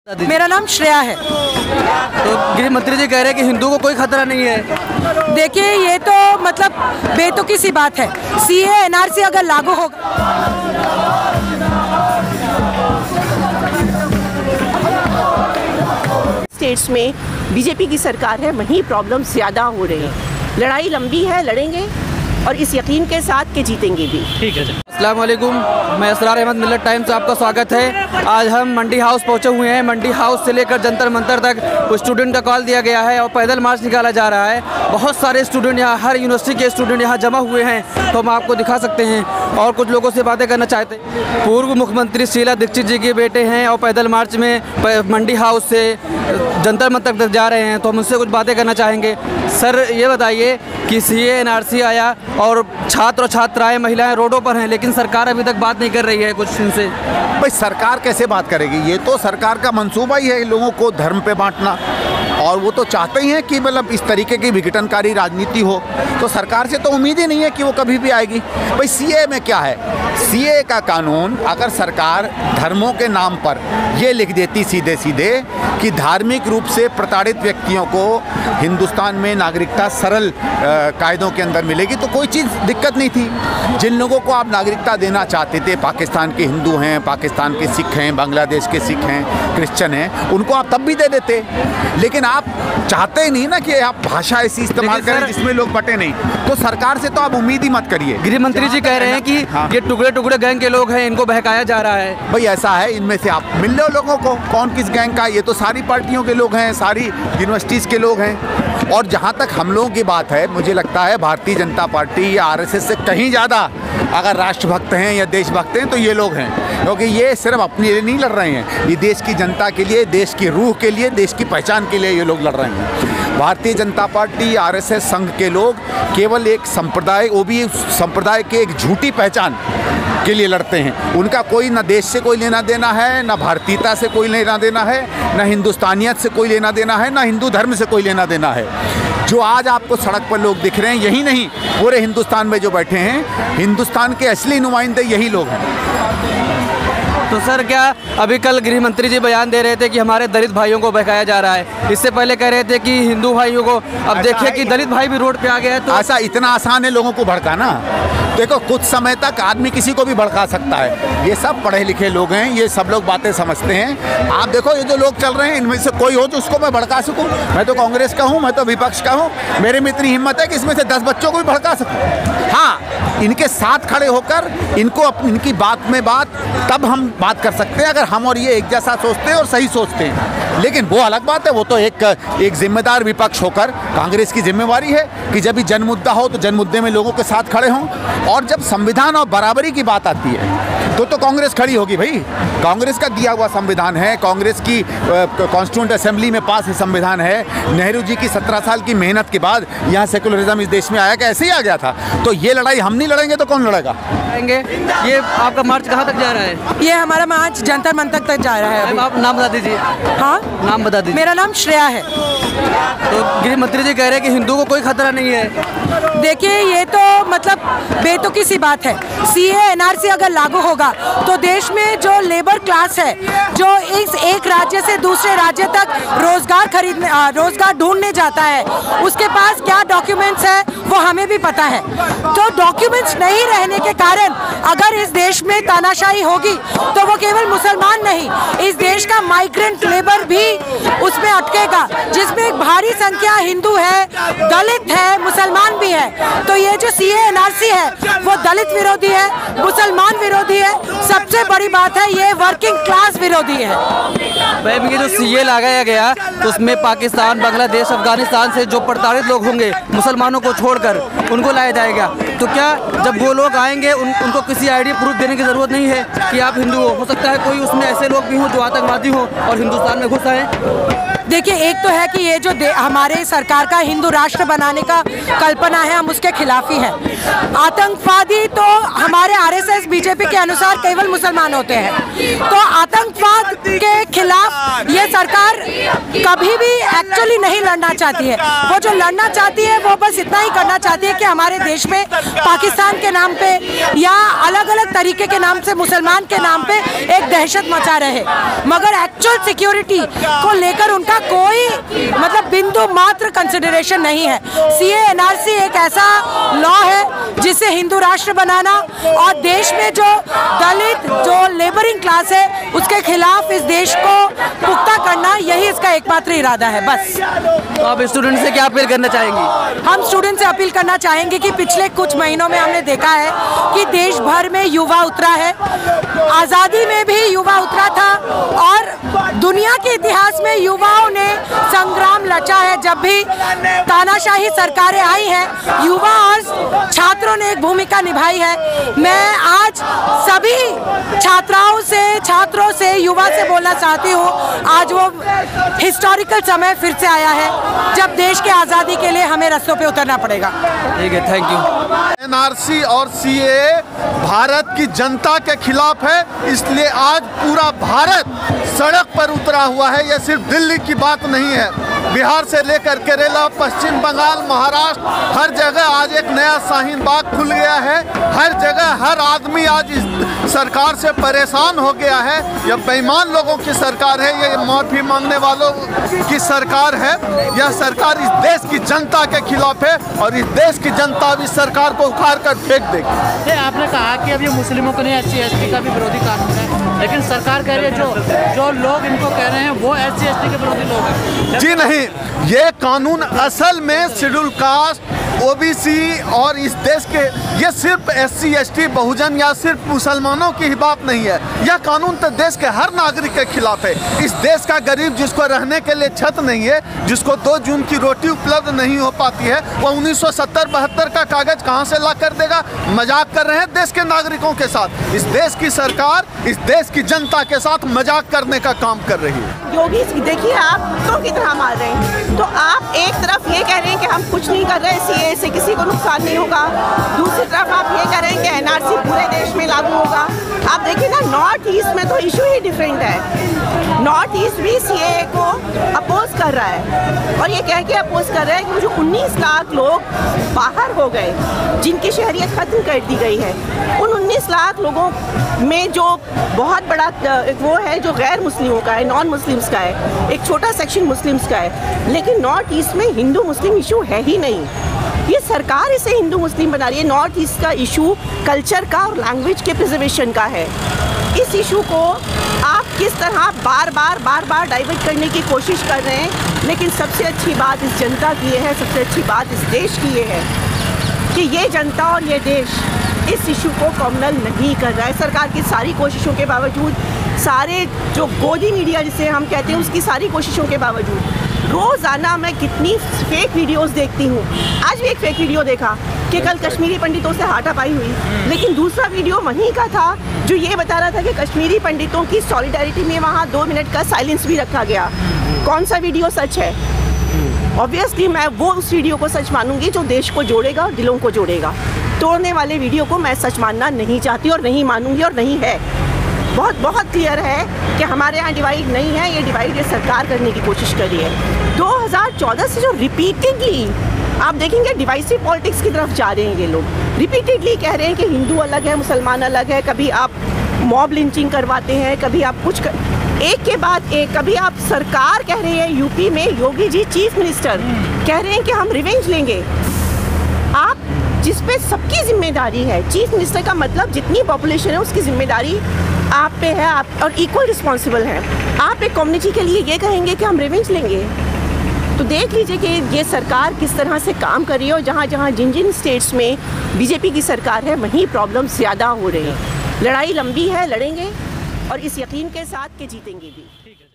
मेरा नाम श्रेया है। तो गृह मंत्री जी कह रहे हैं कि हिंदू को कोई खतरा नहीं है। देखिए, ये तो मतलब बेतुकी सी बात है। सीए एनआरसी अगर लागू होगा, स्टेट्स में बीजेपी की सरकार है, वहीं प्रॉब्लम ज़्यादा हो रही है। लड़ाई लंबी है, लड़ेंगे और इस यकीन के साथ कि जीतेंगे भी। ठीक है। अस्सलाम वालेकुम, मैं असरार अहमद, मिल्लत टाइम्स से आपका स्वागत है। आज हम मंडी हाउस पहुंचे हुए हैं। मंडी हाउस से लेकर जंतर मंतर तक स्टूडेंट का कॉल दिया गया है और पैदल मार्च निकाला जा रहा है। बहुत सारे स्टूडेंट यहाँ, हर यूनिवर्सिटी के स्टूडेंट यहाँ जमा हुए हैं, तो हम आपको दिखा सकते हैं और कुछ लोगों से बातें करना चाहते हैं। पूर्व मुख्यमंत्री शीला दीक्षित जी के बेटे हैं और पैदल मार्च में मंडी हाउस से जंतर मंतर तक जा रहे हैं, तो हम उनसे कुछ बातें करना चाहेंगे। सर, ये बताइए कि सीए एनआरसी आया और छात्र और छात्राएं, महिलाएं रोडों पर हैं, लेकिन सरकार अभी तक बात नहीं कर रही है कुछ उनसे। भाई, सरकार कैसे बात करेगी? ये तो सरकार का मंसूबा ही है लोगों को धर्म पे बांटना, और वो तो चाहते ही हैं कि मतलब इस तरीके की विघटनकारी राजनीति हो। तो सरकार से तो उम्मीद ही नहीं है कि वो कभी भी आएगी। भाई, सीए में क्या है? सीए का कानून अगर सरकार धर्मों के नाम पर ये लिख देती सीधे सीधे कि धार्मिक रूप से प्रताड़ित व्यक्तियों को हिंदुस्तान में नागरिकता सरल कायदों के अंदर मिलेगी, तो कोई चीज़ दिक्कत नहीं थी। जिन लोगों को आप नागरिकता देना चाहते थे, पाकिस्तान के हिंदू हैं, पाकिस्तान के सिख हैं, बांग्लादेश के सिख हैं, क्रिश्चियन हैं, उनको आप तब भी दे देते। लेकिन आप चाहते ही नहीं ना कि आप भाषा ऐसी इस्तेमाल करें जिसमें लोग बटे नहीं। तो सरकार से तो आप उम्मीद ही मत करिए। गृह मंत्री जी कह रहे हैं कि ये टुकड़े टुकड़े गैंग के लोग हैं, इनको बहकाया जा रहा है। भाई, ऐसा है, इनमें से आप मिल लो लोगों को, कौन किस गैंग का। ये तो सारी पार्टियों के लोग हैं, सारी यूनिवर्सिटीज़ के लोग हैं। और जहाँ तक हम लोगों की बात है, मुझे लगता है भारतीय जनता पार्टी या आरएसएस से कहीं ज़्यादा अगर राष्ट्रभक्त हैं या देशभक्त हैं तो ये लोग हैं, क्योंकि ये सिर्फ अपने लिए नहीं लड़ रहे हैं, ये देश की जनता के लिए, देश की रूह के लिए, देश की पहचान के लिए ये लोग लड़ रहे हैं। भारतीय जनता पार्टी, आरएसएस, संघ के लोग केवल एक संप्रदाय, वो भी संप्रदाय के एक झूठी पहचान के लिए लड़ते हैं। उनका कोई ना देश से कोई लेना देना है, ना भारतीयता से कोई लेना देना है, ना हिंदुस्तानियत से कोई लेना देना है, ना हिंदू धर्म से कोई लेना देना है। जो आज आपको सड़क पर लोग दिख रहे हैं, यही नहीं, पूरे हिंदुस्तान में जो बैठे हैं, हिंदुस्तान के असली नुमाइंदे यही लोग हैं। तो सर, क्या अभी कल गृह मंत्री जी बयान दे रहे थे कि हमारे दलित भाइयों को बहकाया जा रहा है, इससे पहले कह रहे थे कि हिंदू भाइयों को, अब देखिए कि दलित भाई भी रोड पे आ गए हैं। तो ऐसा इतना आसान है लोगों को भड़काना? देखो, कुछ समय तक आदमी किसी को भी भड़का सकता है। ये सब पढ़े लिखे लोग हैं, ये सब लोग बातें समझते हैं। आप देखो, ये जो लोग चल रहे हैं, इनमें से कोई हो तो उसको मैं भड़का सकूं। मैं तो कांग्रेस का हूं, मैं तो विपक्ष का हूं, मेरे में इतनी हिम्मत है कि इसमें से 10 बच्चों को भी भड़का सकूं। हाँ, इनके साथ खड़े होकर इनको इनकी बात में बात तब हम बात कर सकते हैं अगर हम और ये एक जैसा सोचते हैं और सही सोचते हैं। लेकिन वो अलग बात है, वो तो एक जिम्मेदार विपक्ष होकर कांग्रेस की जिम्मेवारी है कि जब भी जन मुद्दा हो तो जन मुद्दे में लोगों के साथ खड़े हों। और जब संविधान और बराबरी की बात आती है तो कांग्रेस खड़ी होगी। भाई, कांग्रेस का दिया हुआ संविधान है, कांग्रेस की कॉन्स्टिट्यूएंट असेंबली में पास संविधान है। नेहरू जी की 17 साल की मेहनत के बाद यहाँ सेकुलरिज्म इस देश में आया कि ऐसे ही आ गया था। तो ये लड़ाई हम नहीं लड़ेंगे तो कौन लड़ेगा? ये आपका मार्च कहाँ तक जा रहा है? ये हमारा मार्च जंतर मंतर तक जा रहा है। आप नाम बता दीजिए। हाँ, नाम बता दीजिए। मेरा नाम श्रेया है। तो गृह मंत्री जी कह रहे हैं कि हिंदू को कोई खतरा नहीं है। देखिए, ये तो मतलब बेतुकी सी बात है। सीए एनआरसी अगर लागू होगा तो देश में जो लेबर क्लास है, जो इस एक राज्य से दूसरे राज्य तक रोजगार ढूंढने जाता है, उसके पास क्या डॉक्यूमेंट्स है वो हमें भी पता है। तो डॉक्यूमेंट्स नहीं रहने के कारण अगर इस देश में तानाशाही होगी तो वो केवल मुसलमान नहीं, इस देश का माइग्रेंट लेबर भी उसमें अटकेगा, जिसमें एक भारी संख्या हिंदू है, दलित है, मुसलमान भी है। तो ये जो सीए एनआरसी है वो दलित विरोधी है, मुसलमान विरोधी है, सबसे बड़ी बात है ये वर्किंग क्लास विरोधी है। ये जो सीए लगाया गया तो उसमें पाकिस्तान, बांग्लादेश, अफगानिस्तान से जो प्रताड़ित लोग होंगे, मुसलमानों को छोड़कर उनको लाया जाएगा। तो क्या जब वो लोग आएंगे उनको किसी आईडी प्रूफ देने की ज़रूरत नहीं है कि आप हिंदू हो सकता है कोई उसमें ऐसे लोग भी हों जो आतंकवादी हों और हिंदुस्तान में घुस आए। देखिए, एक तो है कि ये जो हमारे सरकार का हिंदू राष्ट्र बनाने का कल्पना है, हम उसके खिलाफ ही हैं। आतंकवादी तो हमारे आरएसएस, बीजेपी के अनुसार केवल मुसलमान होते हैं। तो आतंकवाद के खिलाफ ये सरकार कभी भी एक्चुअली नहीं लड़ना चाहती है। वो जो लड़ना चाहती है वो बस इतना ही करना चाहती है कि हमारे देश में पाकिस्तान के नाम पे या अलग अलग तरीके के नाम से मुसलमान के नाम पे एक दहशत मचा रहे, मगर एक्चुअल सिक्योरिटी को लेकर उनका कोई मतलब बिंदु मात्र कंसिडरेशन नहीं है। सीए एनआरसी एक ऐसा लॉ है जिसे हिंदू राष्ट्र बनाना और देश में जो दलित जो लेबरिंग क्लास है उसके खिलाफ इस देश को पुख्ता करना, यही इसका एकमात्र इरादा है बस। तो आप स्टूडेंट से क्या अपील करना चाहेंगी? हम स्टूडेंट से अपील करना चाहेंगे कि पिछले कुछ महीनों में हमने देखा है कि देश भर में युवा उतरा है, आज़ादी में भी युवा उतरा था और दुनिया के इतिहास में युवाओं ने संग्राम लचा है। जब भी तानाशाही सरकारें आई हैं, युवा और छात्रों ने एक भूमिका निभाई है। मैं आज सभी छात्राओं से, छात्रों से, युवा से बोलना चाहती हूँ, आज वो हिस्टोरिकल समय फिर से आया है जब देश के आज़ादी के लिए हमें रास्तों पे उतरना पड़ेगा। ठीक है, थैंक यू। एनआरसी और सीए भारत की जनता के खिलाफ है, इसलिए आज पूरा भारत सड़क पर उतरा हुआ है। यह सिर्फ दिल्ली की बात नहीं है, बिहार से लेकर केरला, पश्चिम बंगाल, महाराष्ट्र, हर जगह आज एक नया शाहीन बाग खुल गया है। हर जगह हर आदमी आज इस सरकार से परेशान हो गया है। यह बेईमान लोगों की सरकार है, ये माफ़ी मांगने वालों की सरकार है। यह सरकार इस देश की जनता के खिलाफ है और इस देश की जनता अब इस सरकार को उखाड़ कर फेंक देगी। आपने कहा कि अब ये मुस्लिमों को नहीं, SC/ST का भी विरोधी कानून है, लेकिन सरकार कह रही है जो लोग इनको कह रहे हैं वो SC/ST के विरोधी लोग हैं। जी नहीं, ये कानून असल में शेड्यूल कास्ट, OBC और इस देश के, ये सिर्फ SC/ST बहुजन या सिर्फ मुसलमानों की ही बात नहीं है। यह कानून तो देश के हर नागरिक के खिलाफ है। इस देश का गरीब जिसको रहने के लिए छत नहीं है, जिसको 2 जून की रोटी उपलब्ध नहीं हो पाती है, वो 1970-72 का कागज कहां से ला कर देगा? मजाक कर रहे हैं देश के नागरिकों के साथ। इस देश की सरकार इस देश की जनता के साथ मजाक करने का काम कर रही है। योगी देखिए, आप तो की तरह मार रहे हैं, तो आप एक तरफ ये कह रहे हैं कि हम कुछ नहीं कर रहे, सीए से किसी को नुकसान नहीं होगा, दूसरी तरफ आप ये कह रहे हैं कि एनआरसी पूरे देश में लागू होगा। आप देखिए ना, नॉर्थ ईस्ट में तो इशू ही डिफरेंट है। नॉर्थ ईस्ट भी सीए को अपोज कर रहा है और ये कह के अपोज कर रहा है कि जो 19 लाख लोग बाहर हो गए, जिनकी शहरियत खत्म कर दी गई है, उन 19 लाख लोगों में जो बहुत बड़ा वो है जो गैर मुस्लिमों का है, नॉन मुस्लिम्स का है, एक छोटा सेक्शन मुस्लिम्स का है, लेकिन नॉर्थ ईस्ट में हिंदू मुस्लिम इशू है ही नहीं। ये सरकार इसे हिंदू मुस्लिम बना रही है। नॉर्थ ईस्ट का इशू कल्चर का और लैंग्वेज के प्रिजर्वेशन का है। इस इशू को आप किस तरह बार बार डाइवर्ट करने की कोशिश कर रहे हैं, लेकिन सबसे अच्छी बात इस जनता की ये है, सबसे अच्छी बात इस देश की ये है कि ये जनता और ये देश इस इशू को कॉमनल नहीं कर रहा है। सरकार की सारी कोशिशों के बावजूद, सारे जो गोदी मीडिया जिसे हम कहते हैं उसकी सारी कोशिशों के बावजूद, रोज़ाना मैं कितनी फेक वीडियोस देखती हूँ। आज भी एक फेक वीडियो देखा कि कल कश्मीरी पंडितों से हाथापाई हुई, लेकिन दूसरा वीडियो वहीं का था जो ये बता रहा था कि कश्मीरी पंडितों की सॉलिडारिटी में वहाँ 2 मिनट का साइलेंस भी रखा गया। कौन सा वीडियो सच है? ऑब्वियसली मैं वो उस वीडियो को सच मानूंगी जो देश को जोड़ेगा और दिलों को जोड़ेगा। तोड़ने वाले वीडियो को मैं सच मानना नहीं चाहती और नहीं मानूंगी और नहीं है। बहुत क्लियर है कि हमारे यहाँ डिवाइड नहीं है, ये डिवाइड ये सरकार करने की कोशिश कर रही है। 2014 से जो रिपीटेडली आप देखेंगे डिवाइसिव पॉलिटिक्स की तरफ जा रहे हैं ये लोग, रिपीटेडली कह रहे हैं कि हिंदू अलग है, मुसलमान अलग है, कभी आप मॉब लिंचिंग करवाते हैं, कभी आप कुछ एक के बाद एक, कभी आप सरकार कह रही है यूपी में योगी जी चीफ मिनिस्टर कह रहे हैं कि हम रिवेंज लेंगे। आप जिस पे सबकी जिम्मेदारी है, चीफ मिनिस्टर का मतलब जितनी पॉपुलेशन है उसकी जिम्मेदारी आप पे है, आप और इक्वल रिस्पॉन्सिबल हैं। आप एक कम्युनिटी के लिए ये कहेंगे कि हम रिवेंज लेंगे, तो देख लीजिए कि ये सरकार किस तरह से काम कर रही है और जहाँ जहाँ जिन स्टेट्स में बीजेपी की सरकार है वहीं प्रॉब्लम्स ज़्यादा हो रही हैं। लड़ाई लंबी है, लड़ेंगे और इस यकीन के साथ कि जीतेंगे भी।